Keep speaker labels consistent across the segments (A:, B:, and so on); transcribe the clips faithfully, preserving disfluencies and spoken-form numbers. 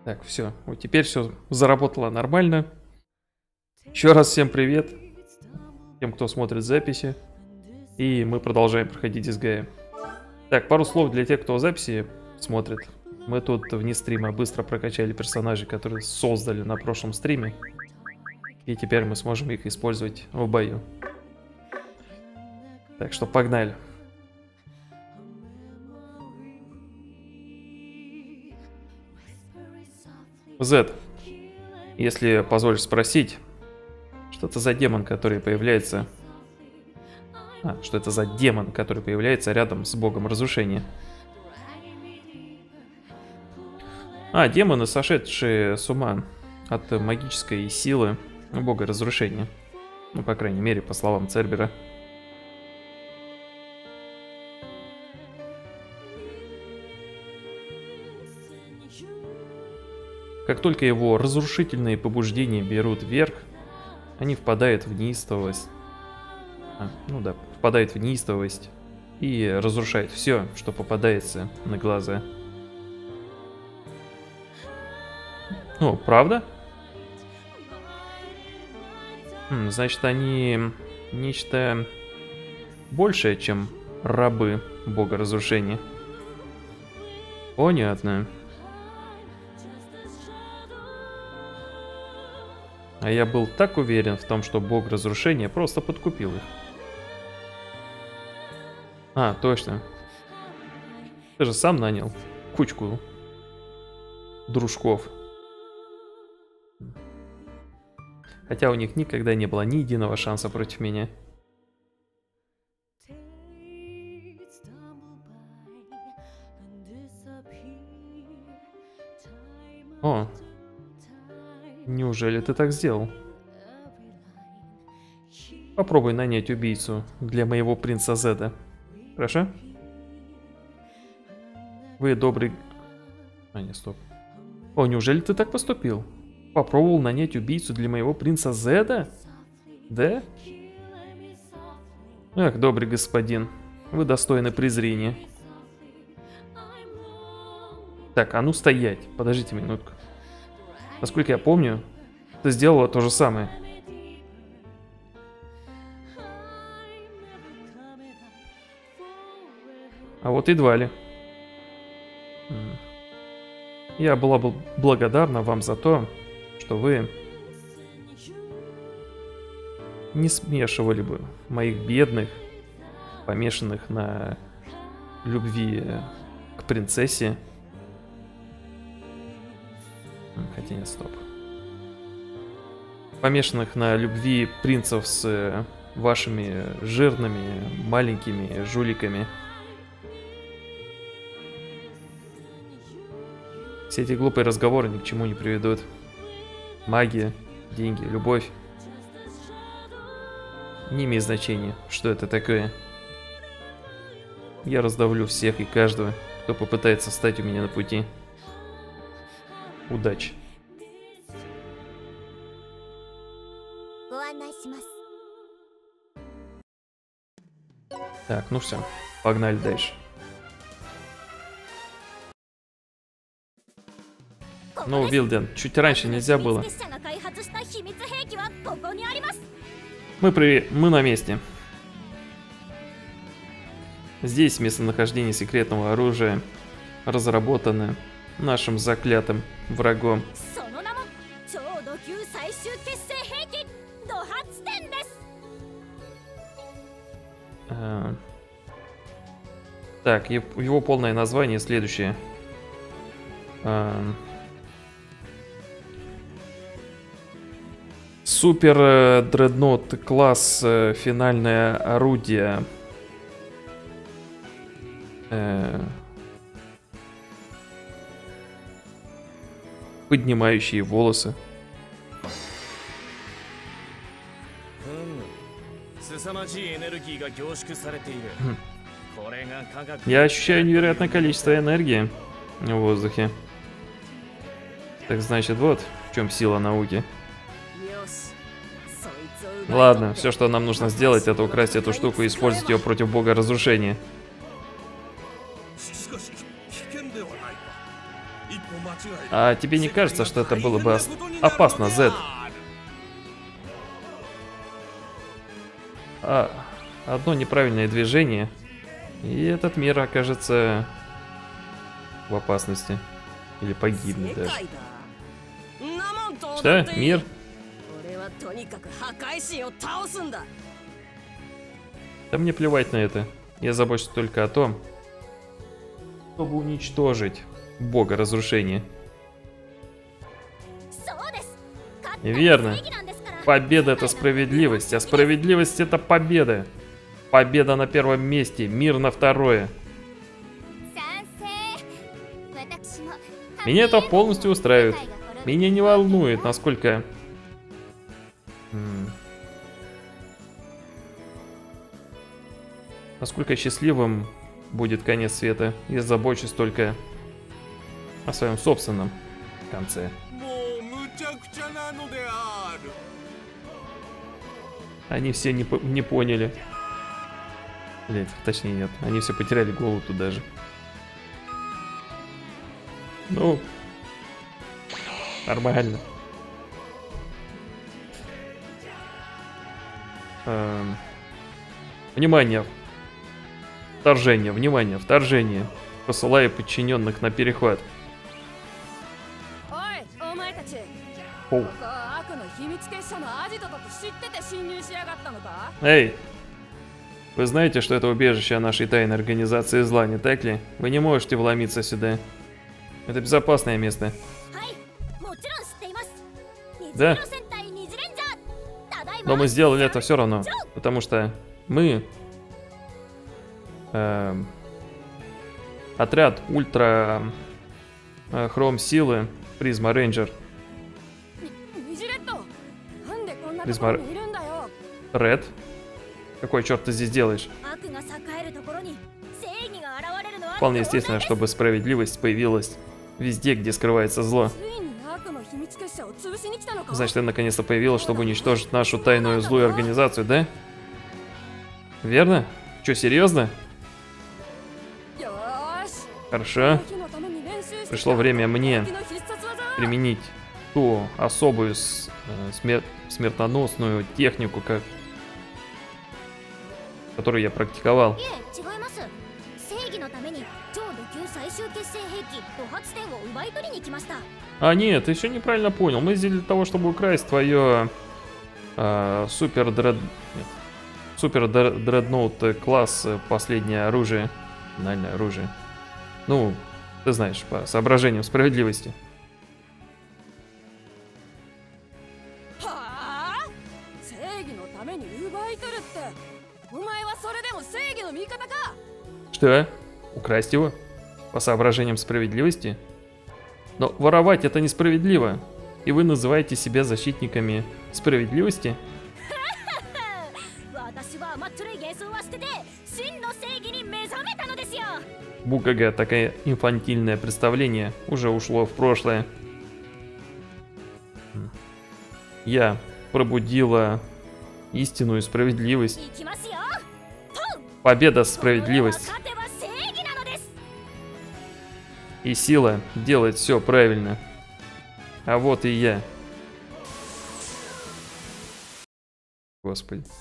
A: Так, все. Вот теперь все заработало нормально. Еще раз всем привет. Тем, кто смотрит записи. И мы продолжаем проходить изгая. Так, пару слов для тех, кто записи смотрит. Мы тут вне стрима быстро прокачали персонажей, которые создали на прошлом стриме. И теперь мы сможем их использовать в бою. Так что погнали. Зет, если позволишь спросить, что это за демон, который появляется... А, что это за демон, который появляется рядом с богом разрушения? А, демоны, сошедшие с ума от магической силы бога разрушения. Ну, по крайней мере, по словам Цербера. Как только его разрушительные побуждения берут вверх, они впадают в неистовость. А, ну да, впадают в неистовость и разрушают все, что попадается на глаза. Ну, правда? Хм, значит, они нечто большее, чем рабы бога разрушения. Понятно. А я был так уверен в том, что бог разрушения просто подкупил их. А, точно. Ты же сам нанял кучку дружков. Хотя у них никогда не было ни единого шанса против меня. О. Неужели ты так сделал? Попробуй нанять убийцу для моего принца Зеда. Хорошо? Вы добрый... А, не, стоп. О, неужели ты так поступил? Попробовал нанять убийцу для моего принца Зеда? Да? Ах, добрый господин. Вы достойны презрения. Так, а ну стоять. Подождите минутку. Насколько я помню, ты сделала то же самое. А вот едва ли. Я была бы благодарна вам за то, что вы не смешивали бы моих бедных, помешанных на любви к принцессе. Хотя нет, стоп. Помешанных на любви принцев с вашими жирными, маленькими жуликами. Все эти глупые разговоры ни к чему не приведут. Магия, деньги, любовь. Не имеет значения, что это такое. Я раздавлю всех и каждого, кто попытается встать у меня на пути. Удачи. Так, ну все, погнали дальше. Ну, Вилден, чуть раньше нельзя было. Мы, при... Мы на месте. Здесь местонахождение секретного оружия разработано нашим заклятым врагом. А... Так, его полное название следующее. А... Супер Дредноут класс, финальное орудие. Э... Поднимающие волосы. Я ощущаю невероятное количество энергии в воздухе. Так значит, вот в чем сила науки. Ладно, все, что нам нужно сделать, это украсть эту штуку и использовать ее против бога разрушения. А тебе не кажется, что это было бы опасно, Зет? А одно неправильное движение, и этот мир окажется в опасности. Или погибнет даже. Что? Мир? Да мне плевать на это. Я забочусь только о том, чтобы уничтожить бога разрушения. Верно. Победа — это справедливость, а справедливость — это победа. Победа на первом месте, мир на второе. Меня это полностью устраивает. Меня не волнует, насколько... Насколько счастливым будет конец света. Я забочусь только о своем собственном конце. Они все не, по не поняли. Блять, точнее нет. Они все потеряли голову тут даже. Ну, нормально. Эм... Внимание. Вторжение, внимание, вторжение. Посылаю подчиненных на перехват. Оу. Эй! Вы знаете, что это убежище нашей тайной организации зла, не так ли? Вы не можете вломиться сюда. Это безопасное место. Да. Но мы сделали это все равно, потому что мы... Э, отряд Ультра э, Хром Силы Призма Рейнджер. Призма Ред? Какой черт ты здесь делаешь? Вполне естественно, чтобы справедливость появилась везде, где скрывается зло. Значит, ты наконец-то появилась, чтобы уничтожить нашу тайную злую организацию, да? Верно? Че, серьезно? Хорошо. Пришло время мне применить ту особую с, э, смер смертоносную технику, как... которую я практиковал. А нет, ты еще неправильно понял. Мы здесь для того, чтобы украсть твое э, супер дред... нет, супер дредноут класс, последнее оружие, финальное оружие. Ну, ты знаешь, по соображениям справедливости. Что? Украсть его? По соображениям справедливости? Но воровать это несправедливо. И вы называете себя защитниками справедливости? Бугага, такое инфантильное представление уже ушло в прошлое. Я пробудила истинную справедливость. Победа, справедливость. И сила делает все правильно. А вот и я. Господи.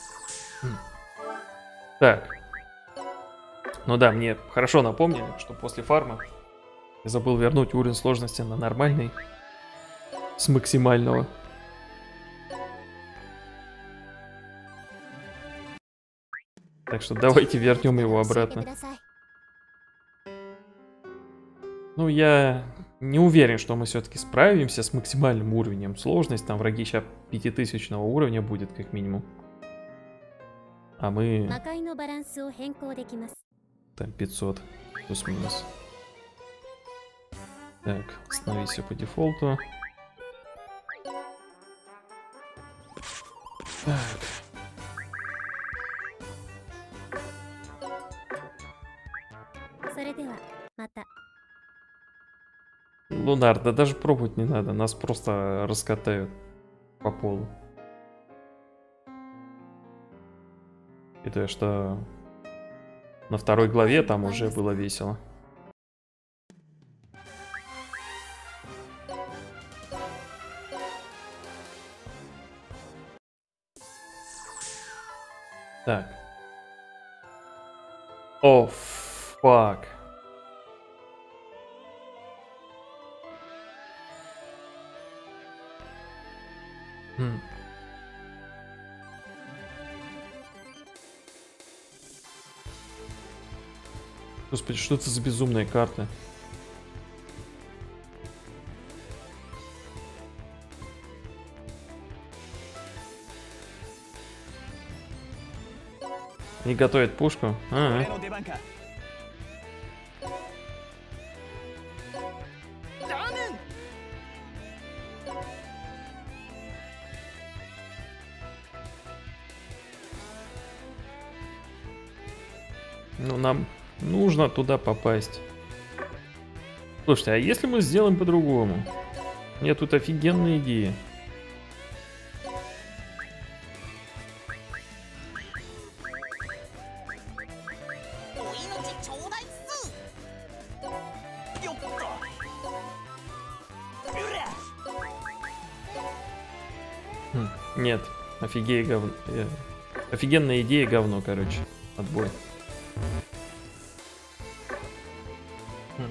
A: Так. Ну да, мне хорошо напомнили, что после фарма я забыл вернуть уровень сложности на нормальный. С максимального. Так что давайте вернем его обратно. Ну, я не уверен, что мы все-таки справимся с максимальным уровнем сложности. Там враги сейчас пятитысячного уровня будет, как минимум. А мы... Там пятьсот, плюс-минус. Так, остановись все по дефолту. Так. Лунар, да даже пробовать не надо, нас просто раскатают по полу. И то, что на второй главе там уже было весело. Так. О, фак. Хм. Господи, что это за безумные карты? Не готовит пушку? А -а. Ну, нам нужно туда попасть. Слушайте, а если мы сделаем по-другому? Нет, тут офигенная идея. Хм, нет, офигея говно. Офигенная идея говно, короче. Отбой. Хм.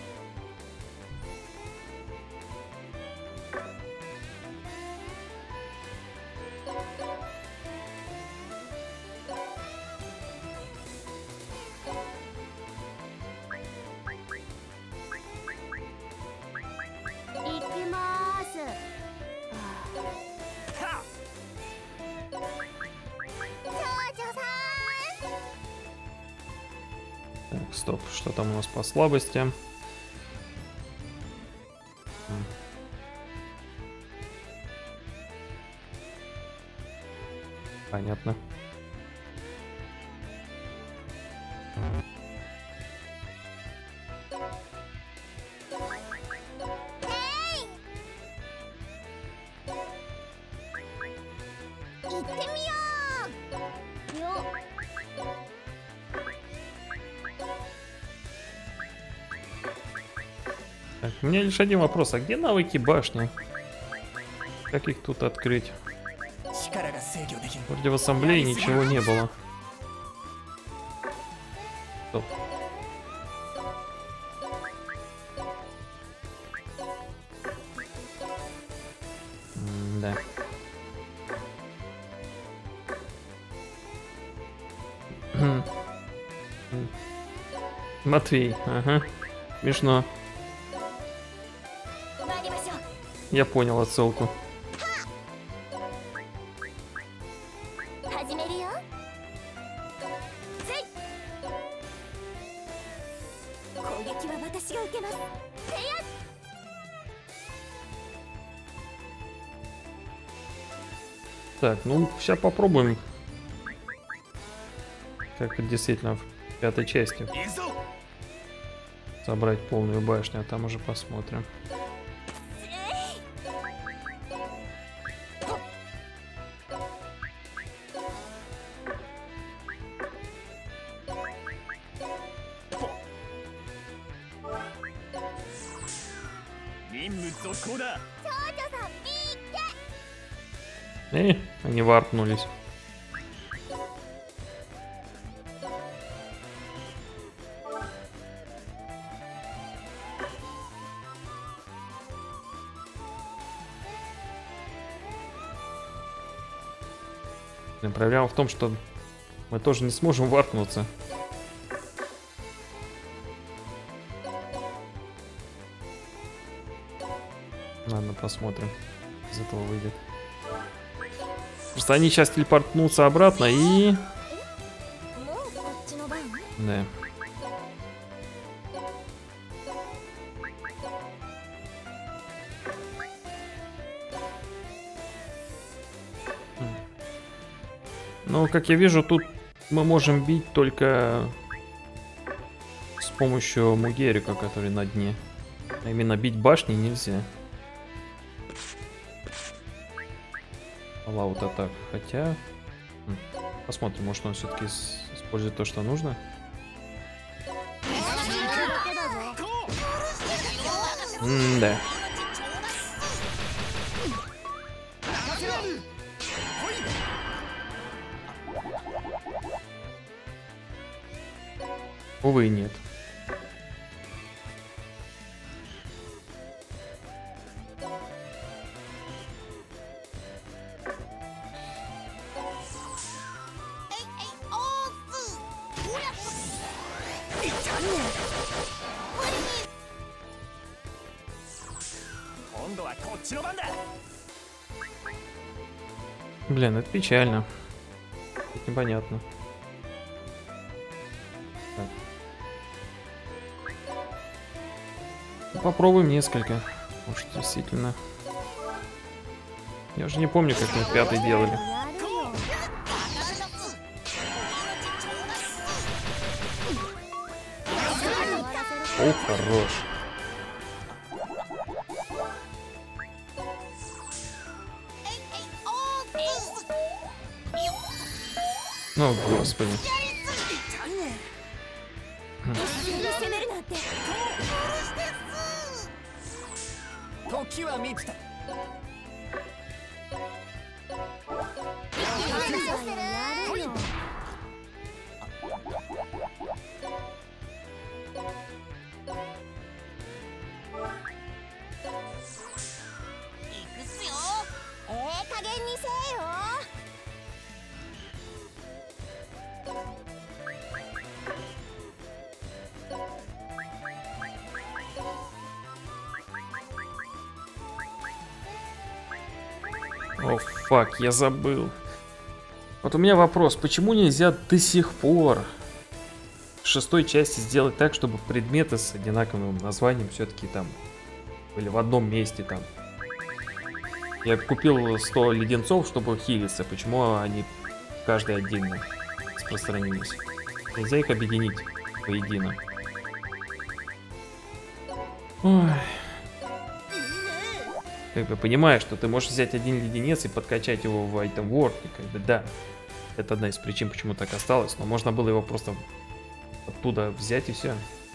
A: Так, стоп, что там у нас по слабости? Понятно. Так, у меня лишь один вопрос, а где навыки башни? Как их тут открыть? Вроде в ассамблее ничего не было. Стоп. М-да. Матвей, ага, смешно. Я понял отсылку. Так, ну сейчас попробуем. Как это действительно в пятой части. Собрать полную башню, а там уже посмотрим. Э, они варпнулись. Проблема в том, что мы тоже не сможем варпнуться. Ладно, посмотрим, из этого выйдет. Просто они сейчас телепортнутся обратно и... Да. Ну, как я вижу, тут мы можем бить только с помощью Мугерика, который на дне. А именно бить башни нельзя. Лаут атак. Хотя... Посмотрим, может он все-таки использует то, что нужно. М-да. Увы, нет. Блин, это печально. Это непонятно. Так. Ну, попробуем несколько. Может, действительно. Я уже не помню, как мы пятый делали. О, хорош. О, господи. О, фак, я забыл. Вот у меня вопрос, почему нельзя до сих пор в шестой части сделать так, чтобы предметы с одинаковым названием все-таки там были в одном месте там? Я купил сто леденцов, чтобы хилиться. Почему они каждый отдельно распространились? Нельзя их объединить воедино. Ой. Как бы понимаешь, что ты можешь взять один леденец и подкачать его в Item World, и как бы да, это одна из причин, почему так осталось, но можно было его просто оттуда взять и все.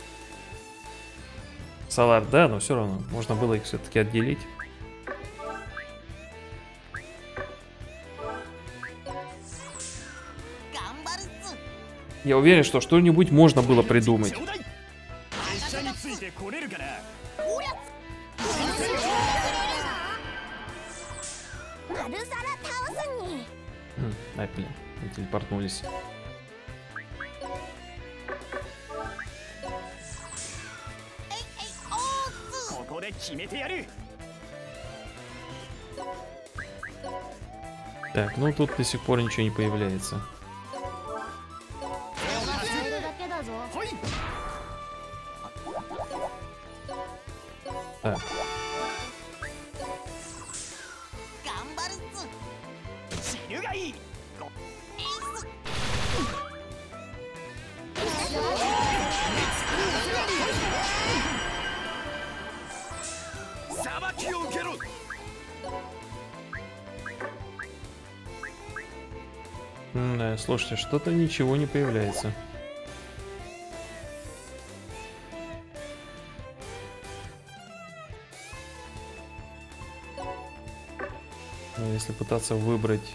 A: Solar, да, но все равно можно было их все-таки отделить. Я уверен, что что-нибудь можно было придумать. Ай, блин, мы телепортнулись. Так, ну тут до сих пор ничего не появляется. Так. Да, слушайте, что-то ничего не появляется. Но если пытаться выбрать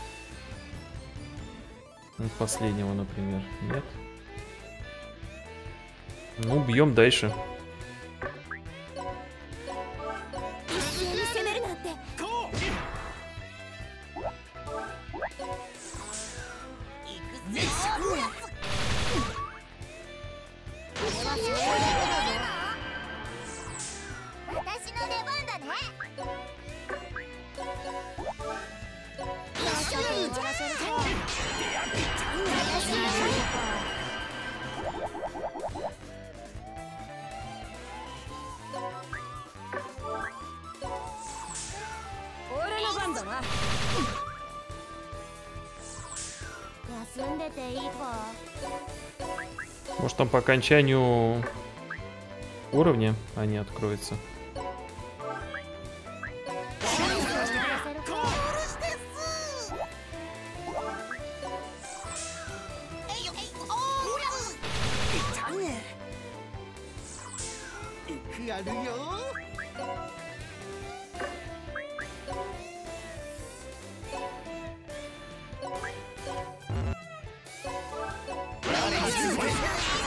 A: последнего, например, нет. Ну, бьем дальше. Может, там по окончанию уровня они откроются.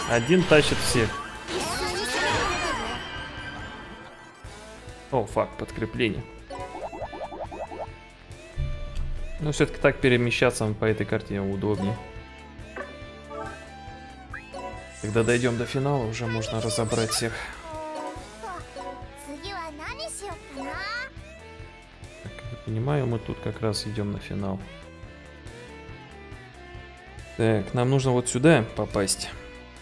A: Один тащит всех. О, фак, подкрепление. Но все-таки так перемещаться по этой карте удобнее. Когда дойдем до финала, уже можно разобрать всех. Так, как я понимаю, мы тут как раз идем на финал. Так, нам нужно вот сюда попасть.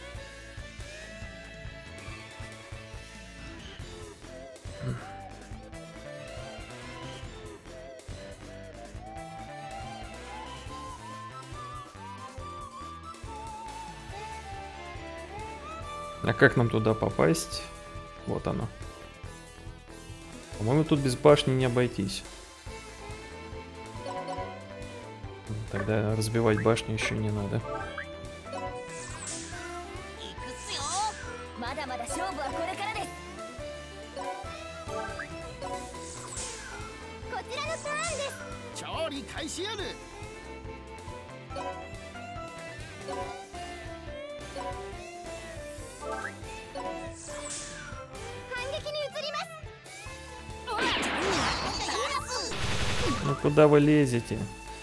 A: А как нам туда попасть? Вот оно. По-моему, тут без башни не обойтись. Тогда разбивать башню еще не надо. Ну куда вы лезете?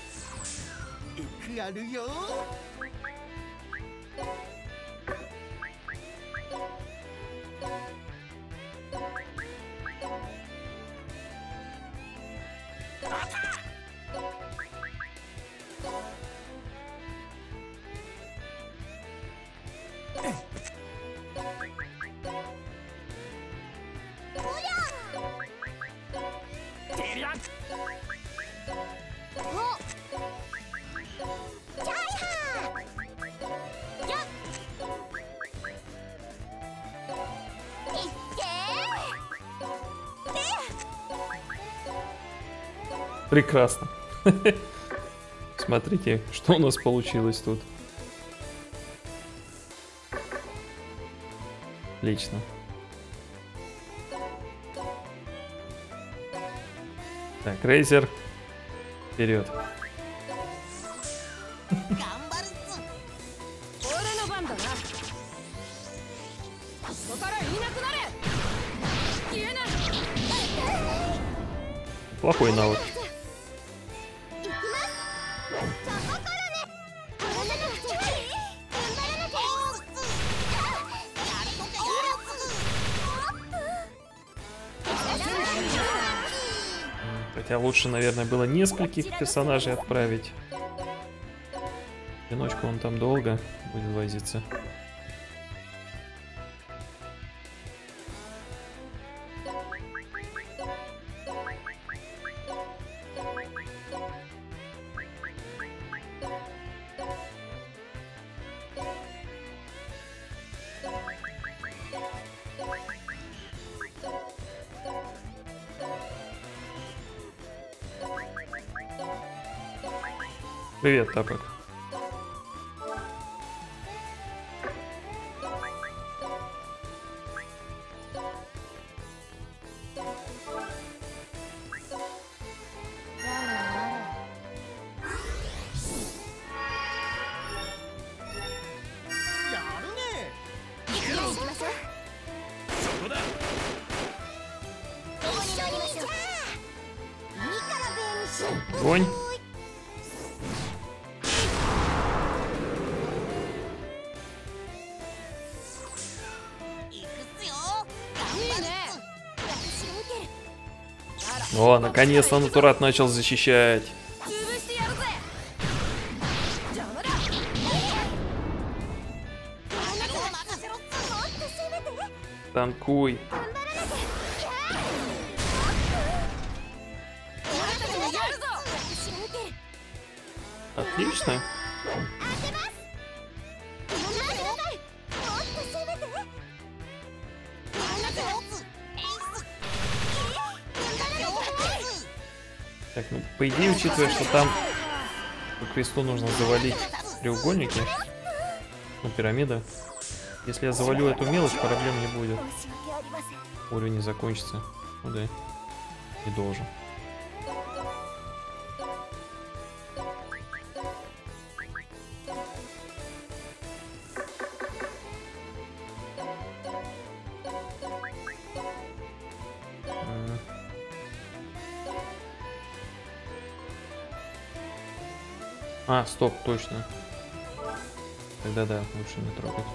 A: Прекрасно. Смотрите, что у нас получилось тут. Отлично. Так, Рейзер, вперед. Плохой навык. Хотя лучше, наверное, было нескольких персонажей отправить. В одиночку он там долго будет возиться. Привет, Тапок. Огонь. О, наконец-то Натурат начал защищать. Танкуй. Отлично. Так, ну, по идее, учитывая, что там по кресту нужно завалить треугольники, ну, пирамида. Если я завалю эту мелочь, проблем не будет. Уровень не закончится. Ну да, не должен. А, стоп, точно. Тогда да, лучше не трогать.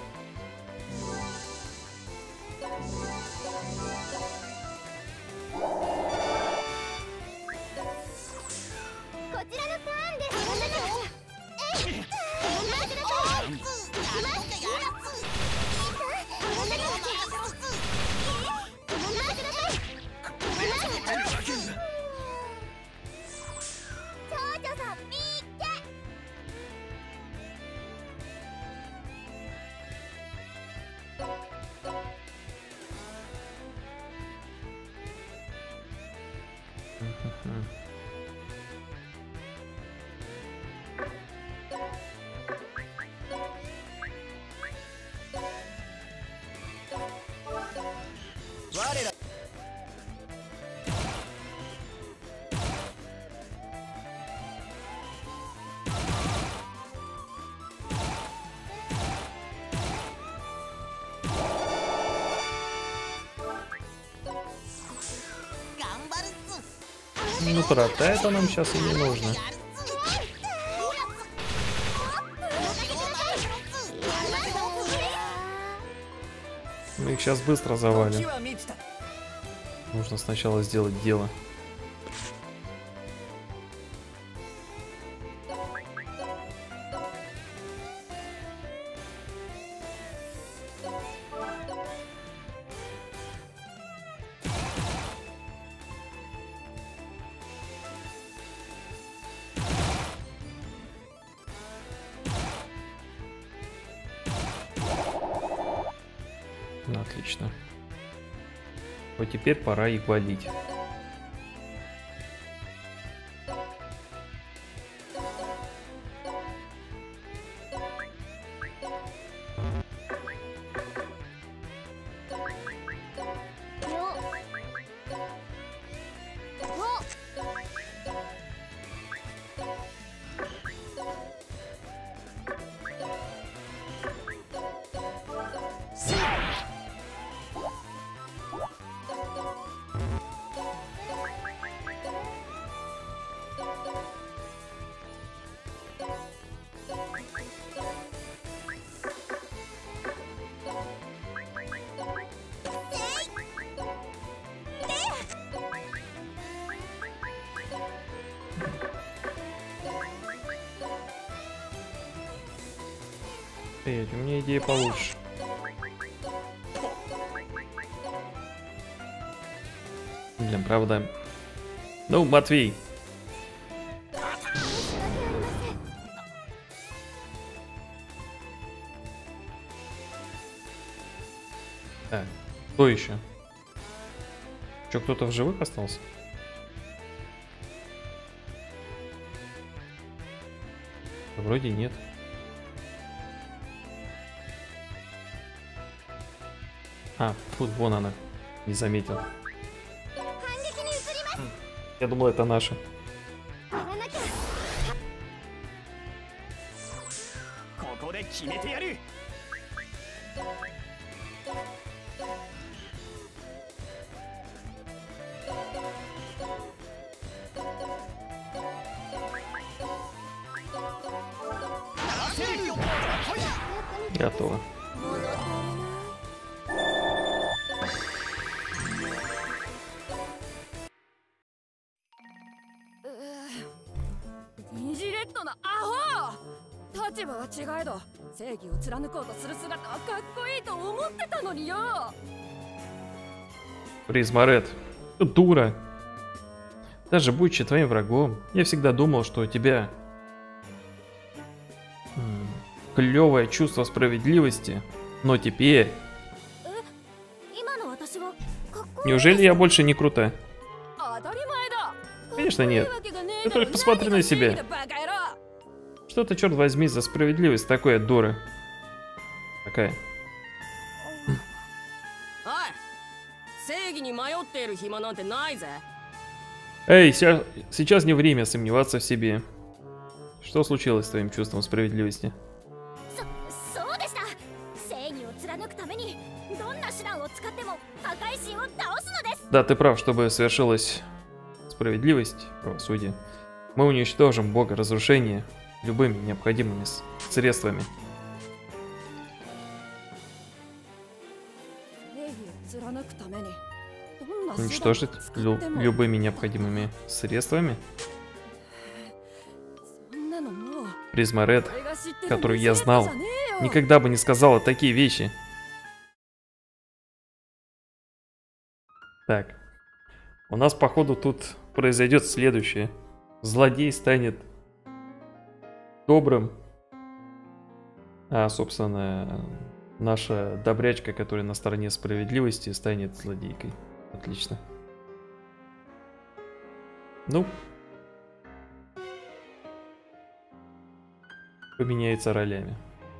A: Ну, правда, это нам сейчас и не нужно. Мы их сейчас быстро завалим. Нужно сначала сделать дело. Отлично. Вот теперь пора их валить. Эй, у меня идея получше. Блин, правда. Ну, Матвей. Так, кто еще? Че, кто-то в живых остался? Вроде нет. А, тут вон она. Не заметил. Я думал, это наша. Готово. Призмарет. Дура. Даже будучи твоим врагом, я всегда думал, что у тебя клевое чувство справедливости, но теперь... Неужели я больше не крута? Конечно нет. Ты только посмотри на себя. Что ты, черт возьми, за справедливость такая дура? Такая. Эй, ся- сейчас не время сомневаться в себе. Что случилось с твоим чувством справедливости? Да, ты прав, чтобы совершилась справедливость, правосудие. Мы уничтожим бога разрушения любыми необходимыми средствами. Уничтожить лю любыми необходимыми средствами. Призма Ред, которую я знал, никогда бы не сказала такие вещи. Так. У нас, походу, тут произойдет следующее. Злодей станет добрым. А, собственно, наша добрячка, которая на стороне справедливости, станет злодейкой. Отлично. Ну. Поменяется ролями.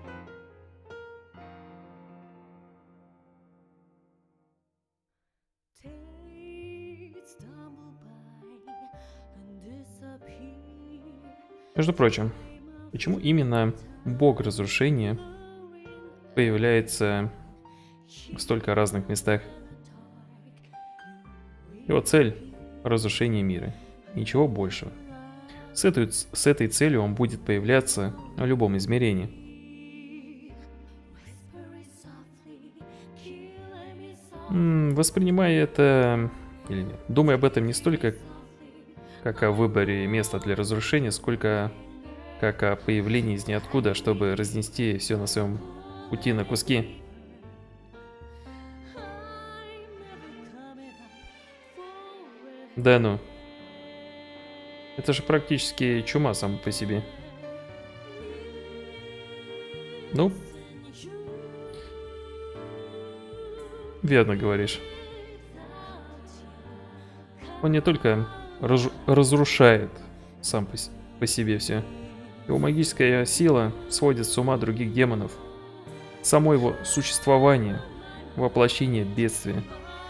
A: Между прочим, почему именно бог разрушения появляется в столько разных местах? Его цель — разрушение мира. Ничего большего. С этой, с этой целью он будет появляться в любом измерении. М-м, воспринимая это... Или нет? Думай об этом не столько как о выборе места для разрушения, сколько как о появлении из ниоткуда, чтобы разнести все на своем пути на куски. Да ну. Это же практически чума сама по себе. Ну. Верно говоришь. Он не только раз разрушает сам по, по себе все. Его магическая сила сводит с ума других демонов. Само его существование — воплощение бедствия.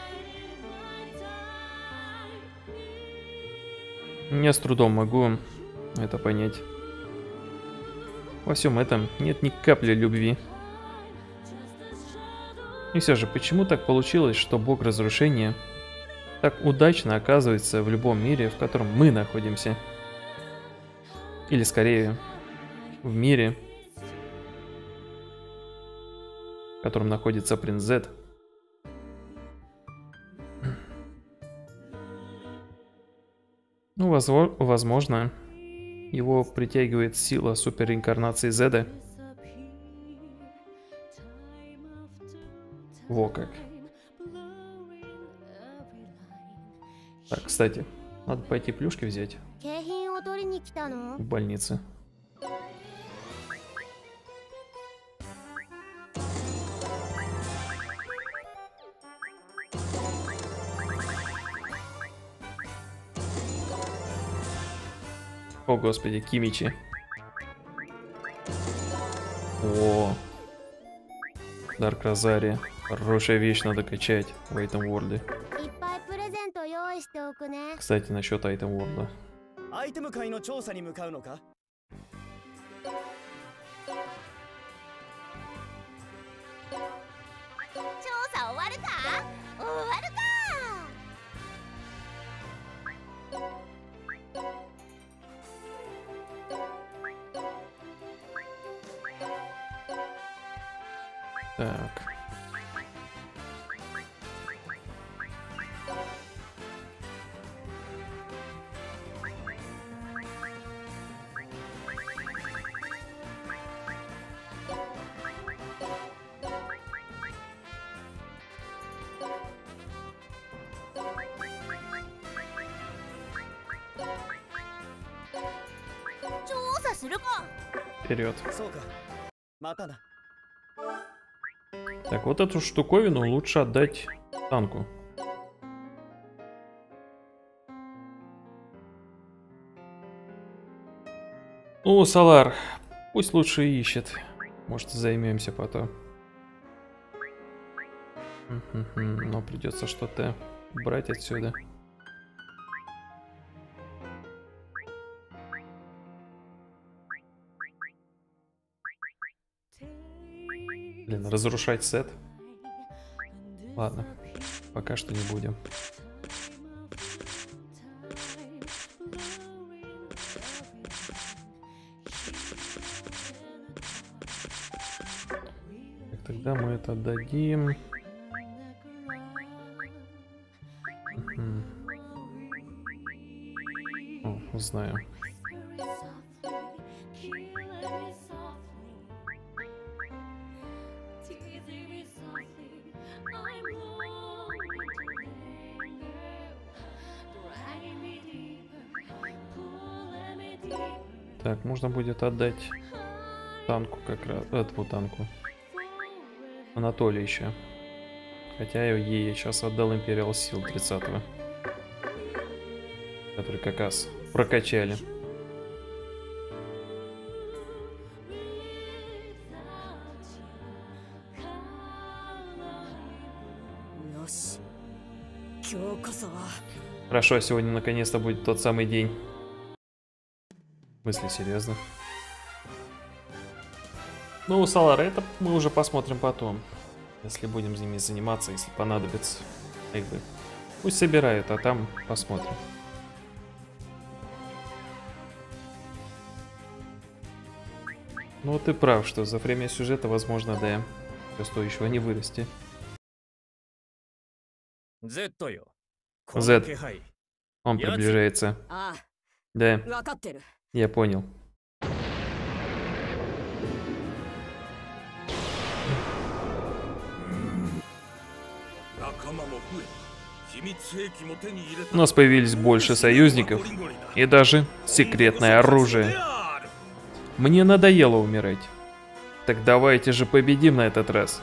A: Я с трудом могу это понять. Во всем этом нет ни капли любви. И все же, почему так получилось, что бог разрушения так удачно оказывается в любом мире, в котором мы находимся? Или скорее, в мире, в котором находится принц Зет. Ну, возможно, его притягивает сила суперинкарнации Зеда. Во как. Так, кстати, надо пойти плюшки взять в больнице. О, господи, Кимичи. О, Дарк Розария. Хорошая вещь, надо качать в Айтем Ворлде. Кстати, насчет Айтем Ворда. Так. Вперед. Так, вот эту штуковину лучше отдать танку. Ну, Салар, пусть лучше ищет. Может, займемся потом. Но придется что-то брать отсюда. Блин, разрушать сет. Ладно, пока что не будем. Куда мы это отдадим? О, знаю. Так, можно будет отдать танку как раз, этому танку. Анатолию еще. Хотя я ей сейчас отдал Imperial Seal тридцатого. Который как раз прокачали. Хорошо, сегодня наконец-то будет тот самый день. В смысле, серьезно? Ну, Салары, это мы уже посмотрим потом. Если будем с ними заниматься, если понадобится. Как бы. Пусть собирают, а там посмотрим. Ну, ты прав, что за время сюжета, возможно, да, стоящего не вырасти. Z. Он приближается. Да, я понял. У нас появились больше союзников и даже секретное оружие. Мне надоело умирать. Так давайте же победим на этот раз.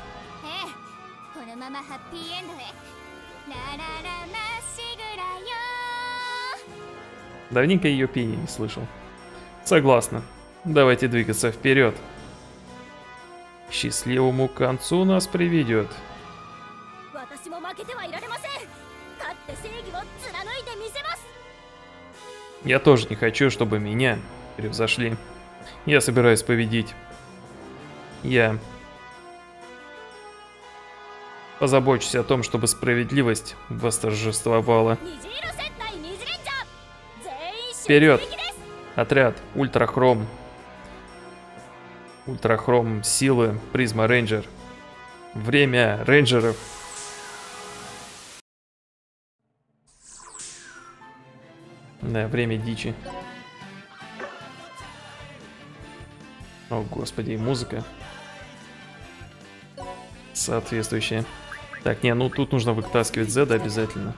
A: Давненько ее пение не слышал. Согласна. Давайте двигаться вперед. К счастливому концу нас приведет. Я тоже не хочу, чтобы меня превзошли. Я собираюсь победить. Я позабочусь о том, чтобы справедливость восторжествовала. Вперед! Отряд Ультрахром. Ультрахром силы Призма Рейнджер. Время рейнджеров. Да, время дичи. О, господи, и музыка соответствующая. Так, не, ну тут нужно вытаскивать Зеда обязательно.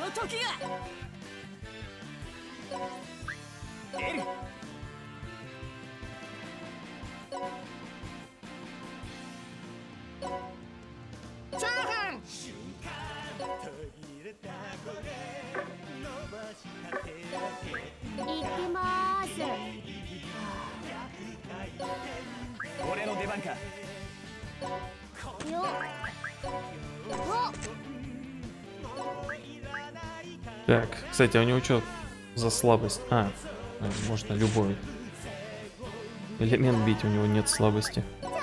A: Так, кстати, а у него что за слабость? А, можно любой элемент бить, у него нет слабости.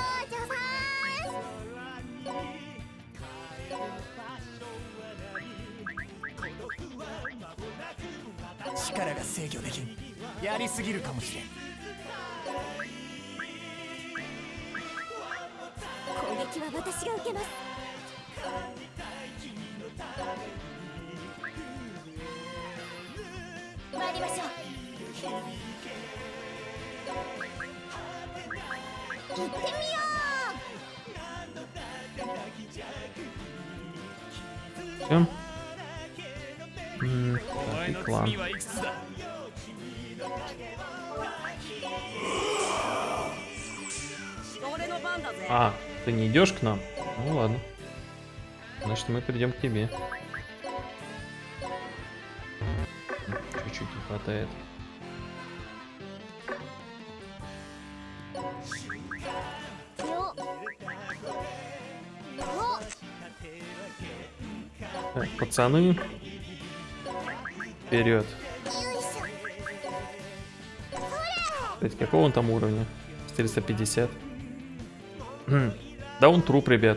A: Все. М-м, так, и клан. А, ты не идешь к нам? Ну ладно. Значит, мы придем к тебе. Чуть-чуть не хватает. Так, пацаны. Вперед. Кстати, какого он там уровня? четыреста пятьдесят. Да он труп, ребят.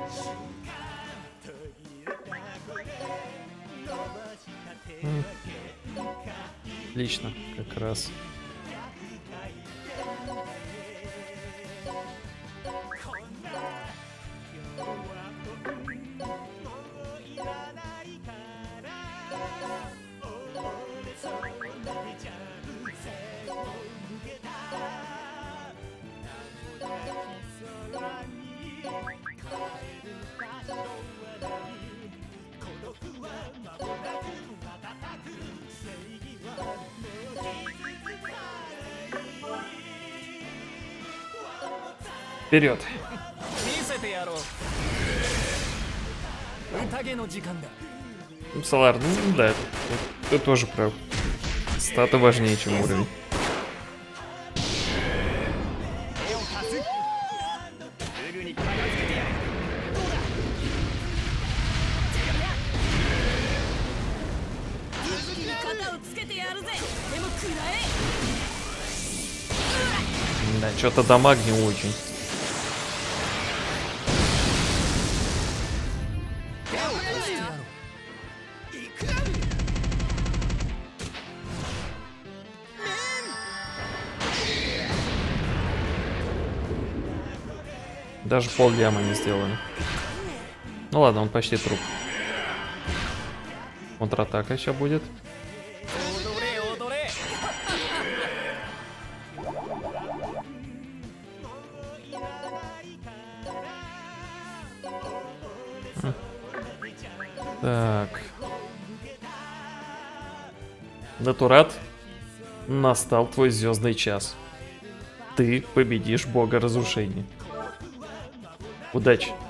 A: М. Отлично, как раз. Вперед. Солар, ну да, ты тоже прав. Статы важнее, чем уровень. Да, что-то дамаг не очень. Даже пол ляма не сделали. Ну ладно, он почти труп. Контратака еще будет. Так. Натурат, настал твой звездный час. Ты победишь бога разрушения. Удачи.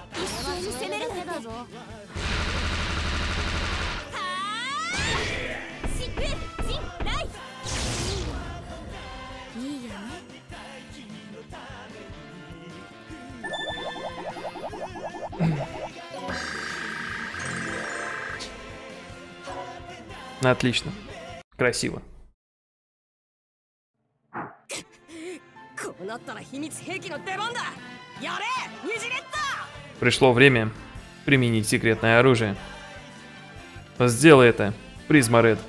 A: Отлично. Красиво. Пришло время применить секретное оружие. Сделай это, Призма Ред.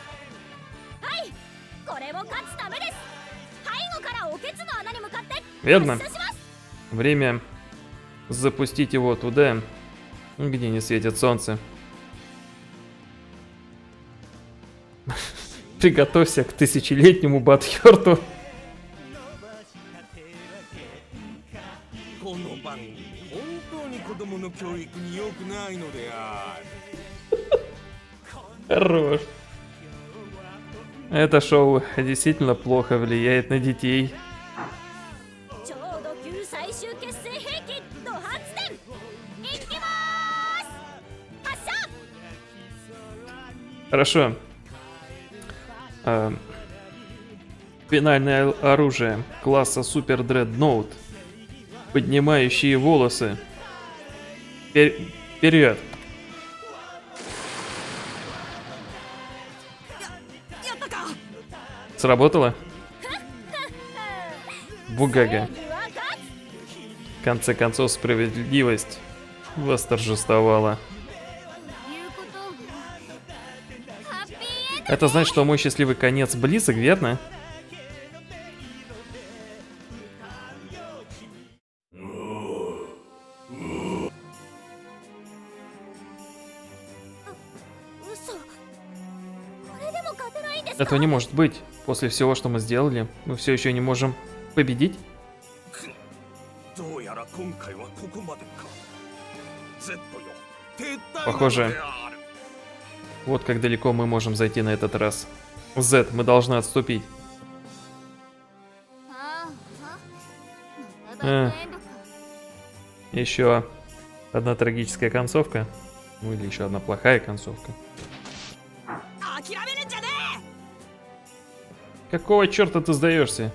A: Верно. Время запустить его туда, где не светит солнце. Приготовься к тысячелетнему Бадхёрту. Хорош. Это шоу действительно плохо влияет на детей. Хорошо. А, финальное оружие класса Супер Дредноут, поднимающие волосы. Впер... Вперед! Сработало? Бугага. В конце концов, справедливость восторжествовала. Это значит, что мой счастливый конец близок, верно? Этого не может быть. После всего, что мы сделали, мы все еще не можем победить? Похоже, вот как далеко мы можем зайти на этот раз. Z, мы должны отступить. А, еще одна трагическая концовка. Ну или еще одна плохая концовка. Какого черта ты сдаешься?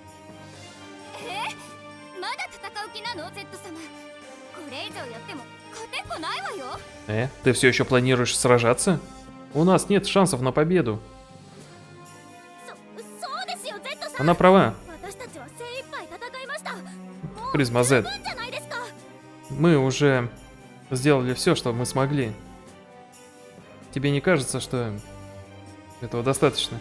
A: Э, ты все еще планируешь сражаться? У нас нет шансов на победу. Она права. Призма Z. Мы уже сделали все, что мы смогли. Тебе не кажется, что этого достаточно?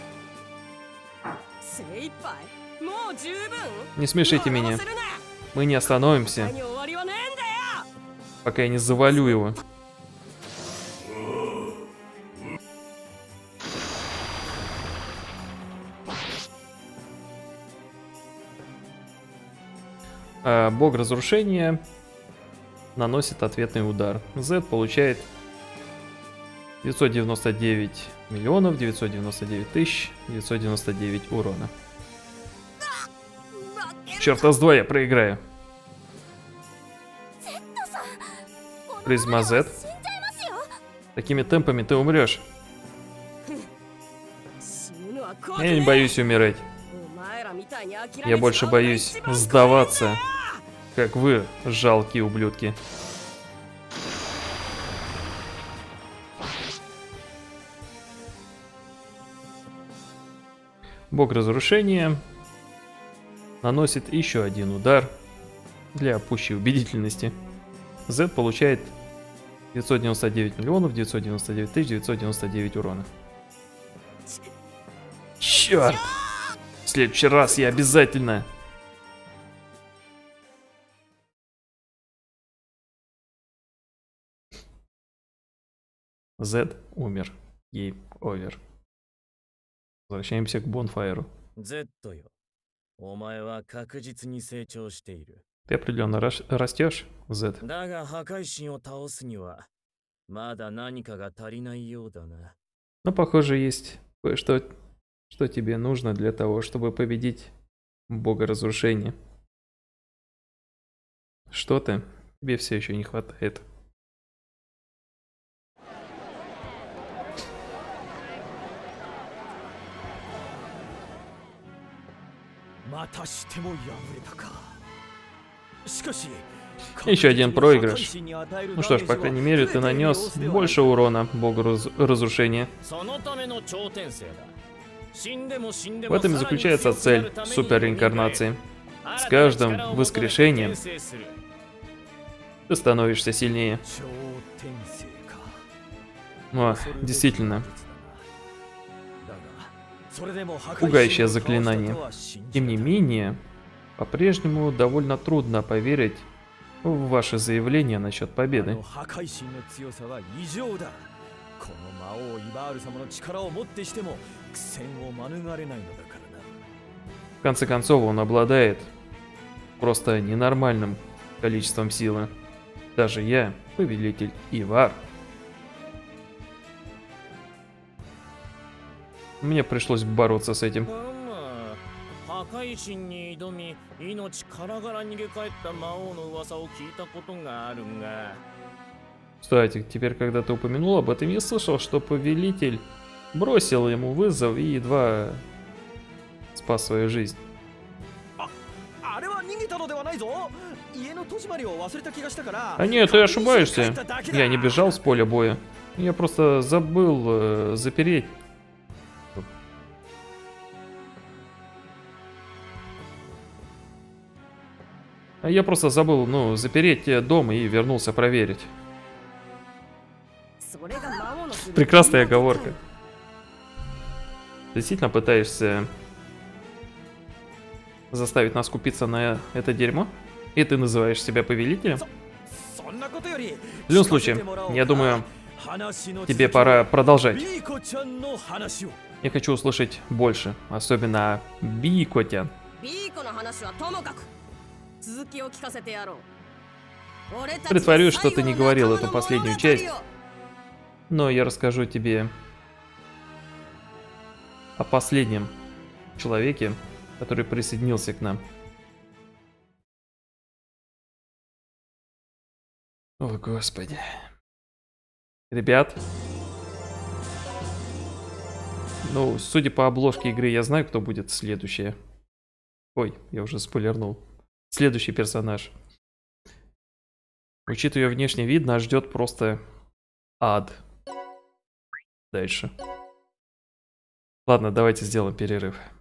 A: Не смешите меня. Мы не остановимся, пока я не завалю его. А бог разрушения наносит ответный удар. Z получает девятьсот девяносто девять миллионов девятьсот девяносто девять тысяч девятьсот девяносто девять урона. Черта с два я проиграю. Призма Z. Такими темпами ты умрешь. Я не боюсь умирать. Я больше боюсь сдаваться, как вы, жалкие ублюдки. Бог разрушения наносит еще один удар для пущей убедительности. Z получает девятьсот девяносто девять миллионов девятьсот девяносто девять тысяч девятьсот девяносто девять урона. Черт! В следующий раз я обязательно... Z умер. Game over. Возвращаемся к Бонфайру. Ты определенно растешь, Z. Но, похоже, есть кое-что, что тебе нужно для того, чтобы победить бога разрушения. Что-то тебе все еще не хватает. Еще один проигрыш. Ну что ж, по крайней мере, ты нанес больше урона богу раз разрушения. В этом и заключается цель суперреинкарнации. С каждым воскрешением ты становишься сильнее. О, действительно. Пугающее заклинание. Тем не менее, по-прежнему довольно трудно поверить в ваше заявление насчет победы. В конце концов, он обладает просто ненормальным количеством силы. Даже я, повелитель Ивар. Мне пришлось бороться с этим. Кстати, теперь, когда ты упомянул об этом, я слышал, что повелитель бросил ему вызов и едва спас свою жизнь. А нет, ты ошибаешься. Я не бежал с поля боя. Я просто забыл э, запереть. Я просто забыл, ну, запереть дом и вернулся проверить. Прекрасная оговорка. Ты действительно пытаешься заставить нас купиться на это дерьмо? И ты называешь себя повелителем? В любом случае, я думаю, тебе пора продолжать. Я хочу услышать больше, особенно Бикотян. Притворюсь, что ты не говорил эту последнюю часть, но я расскажу тебе о последнем человеке, который присоединился к нам. О, Господи. Ребят. Ну, судя по обложке игры, я знаю, кто будет следующее. Ой, я уже спойлернул. Следующий персонаж. Учитывая внешний вид, нас ждет просто ад. Дальше. Ладно, давайте сделаем перерыв.